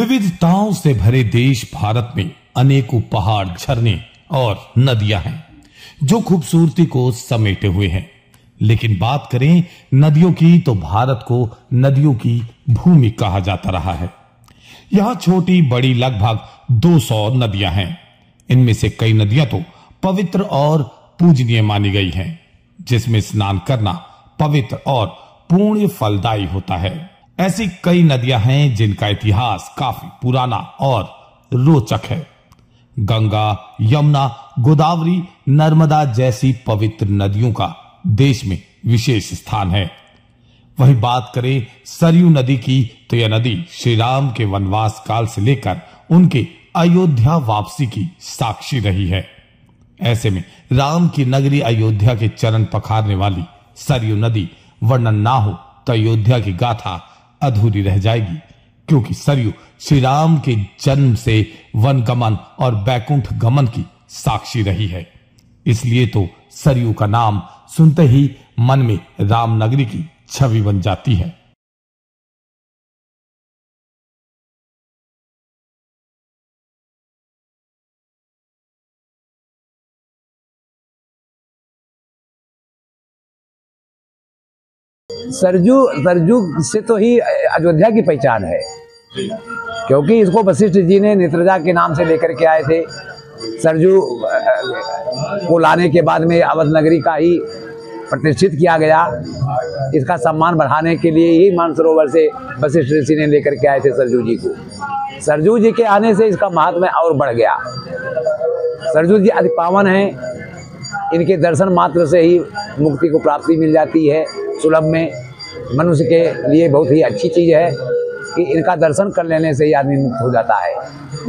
विविधताओं से भरे देश भारत में अनेकों पहाड़, झरने और नदियां हैं जो खूबसूरती को समेटे हुए हैं। लेकिन बात करें नदियों की तो भारत को नदियों की भूमि कहा जाता रहा है। यहां छोटी बड़ी लगभग 200 नदियां हैं। इनमें से कई नदियां तो पवित्र और पूजनीय मानी गई हैं, जिसमें स्नान करना पवित्र और पुण्य फलदायी होता है। ऐसी कई नदियां हैं जिनका इतिहास काफी पुराना और रोचक है। गंगा, यमुना, गोदावरी, नर्मदा जैसी पवित्र नदियों का देश में विशेष स्थान है। वही बात करें सरयू नदी की तो यह नदी श्री राम के वनवास काल से लेकर उनके अयोध्या वापसी की साक्षी रही है। ऐसे में राम की नगरी अयोध्या के चरण पखारने वाली सरयू नदी वर्णन ना हो तो अयोध्या की गाथा अधूरी रह जाएगी, क्योंकि सरयू श्री राम के जन्म से वन गमन और बैकुंठ गमन की साक्षी रही है। इसलिए तो सरयू का नाम सुनते ही मन में राम नगरी की छवि बन जाती है। सरयू से तो ही अयोध्या की पहचान है, क्योंकि इसको वशिष्ठ जी ने नेत्रजा के नाम से लेकर के आए थे। सरयू को लाने के बाद में अवध नगरी का ही प्रतिष्ठित किया गया। इसका सम्मान बढ़ाने के लिए ही मानसरोवर से वशिष्ठ ऋषि ने लेकर के आए थे सरयू जी को। सरयू जी के आने से इसका महात्म्य और बढ़ गया। सरयू जी अति पावन हैं। इनके दर्शन मात्र से ही मुक्ति को प्राप्ति मिल जाती है। सुलभ में मनुष्य के लिए बहुत ही अच्छी चीज़ है कि इनका दर्शन कर लेने से ही आदमी मुक्त हो जाता है।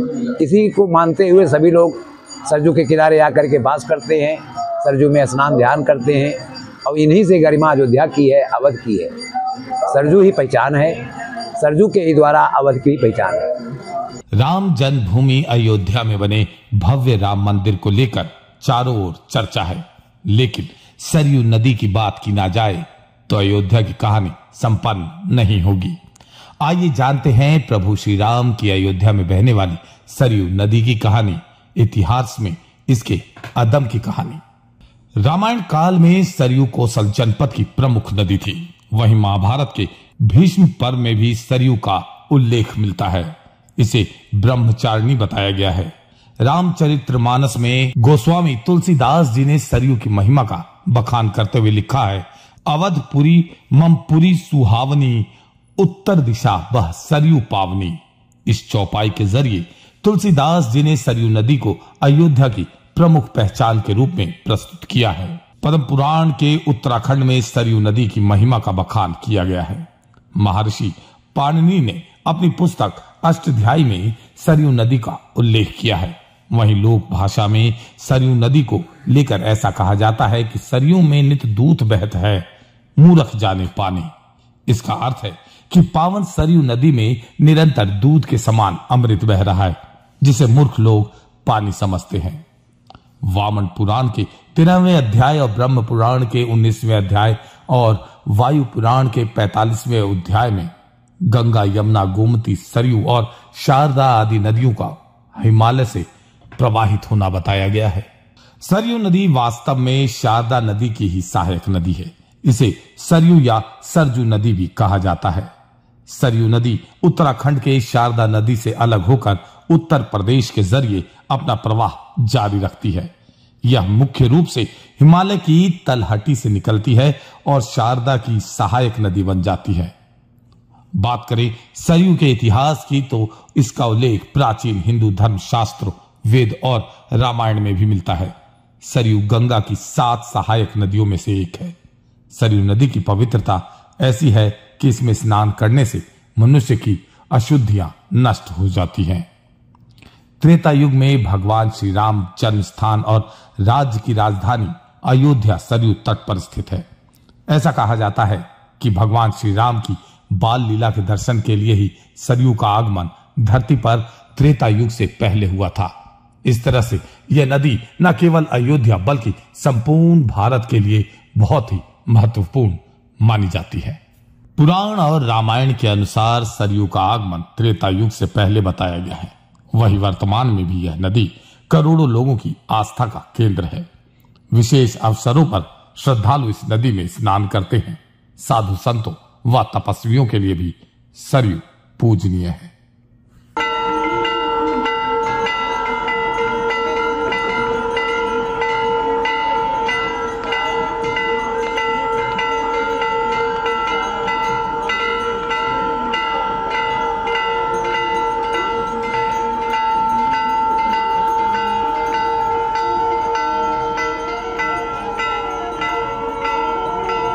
इसी को मानते हुए सभी लोग सरयू के किनारे आकर के वास करते हैं, सरयू में स्नान ध्यान करते हैं और इन्हीं से गरिमा अयोध्या की है, अवध की है। सरयू ही पहचान है, सरयू के ही द्वारा अवध की पहचान है। राम जन्मभूमि अयोध्या में बने भव्य राम मंदिर को लेकर चारों ओर चर्चा है, लेकिन सरयू नदी की बात की ना जाए तो अयोध्या की कहानी संपन्न नहीं होगी। आइए जानते हैं प्रभु श्री राम की अयोध्या में बहने वाली सरयू नदी की कहानी, इतिहास में इसके अदम की कहानी। रामायण काल में सरयू कोसल जनपद की प्रमुख नदी थी। वहीं महाभारत के भीष्म पर्व में भी सरयू का उल्लेख मिलता है। इसे ब्रह्मचारिणी बताया गया है। रामचरितमानस में गोस्वामी तुलसीदास जी ने सरयू की महिमा का बखान करते हुए लिखा है, अवधपुरी ममपुरी सुहावनी, उत्तर दिशा बह सरयू पावनी। इस चौपाई के जरिए तुलसीदास जी ने सरयू नदी को अयोध्या की प्रमुख पहचान के रूप में प्रस्तुत किया है। पद्म पुराण के उत्तराखंड में सरयू नदी की महिमा का बखान किया गया है। महर्षि पाणिनि ने अपनी पुस्तक अष्टाध्यायी में सरयू नदी का उल्लेख किया है। वहीं लोक भाषा में सरयू नदी को लेकर ऐसा कहा जाता है कि सरयू में नित दूत बहत है, मूर्ख जाने पानी। इसका अर्थ है कि पावन सरयू नदी में निरंतर दूध के समान अमृत बह रहा है, जिसे मूर्ख लोग पानी समझते हैं। वामन पुराण के 13वें अध्याय और ब्रह्म पुराण के 19वें अध्याय और वायु पुराण के 45वें अध्याय में गंगा, यमुना, गोमती, सरयू और शारदा आदि नदियों का हिमालय से प्रवाहित होना बताया गया है। सरयू नदी वास्तव में शारदा नदी की ही सहायक नदी है। इसे सरयू या सरजू नदी भी कहा जाता है। सरयू नदी उत्तराखंड के शारदा नदी से अलग होकर उत्तर प्रदेश के जरिए अपना प्रवाह जारी रखती है। यह मुख्य रूप से हिमालय की तलहटी से निकलती है और शारदा की सहायक नदी बन जाती है। बात करें सरयू के इतिहास की तो इसका उल्लेख प्राचीन हिंदू धर्म शास्त्र, वेद और रामायण में भी मिलता है। सरयू गंगा की 7 सहायक नदियों में से एक है। सरयू नदी की पवित्रता ऐसी है कि इसमें स्नान करने से मनुष्य की अशुद्धियां नष्ट हो जाती हैं। त्रेता युग में भगवान श्री राम जन्म स्थान और राज्य की राजधानी अयोध्या सरयू तट पर स्थित है। ऐसा कहा जाता है कि भगवान श्री राम की बाल लीला के दर्शन के लिए ही सरयू का आगमन धरती पर त्रेता युग से पहले हुआ था। इस तरह से यह नदी न केवल अयोध्या बल्कि संपूर्ण भारत के लिए बहुत ही महत्वपूर्ण मानी जाती है। पुराण और रामायण के अनुसार सरयू का आगमन त्रेता युग से पहले बताया गया है। वही वर्तमान में भी यह नदी करोड़ों लोगों की आस्था का केंद्र है। विशेष अवसरों पर श्रद्धालु इस नदी में स्नान करते हैं। साधु संतों व तपस्वियों के लिए भी सरयू पूजनीय है।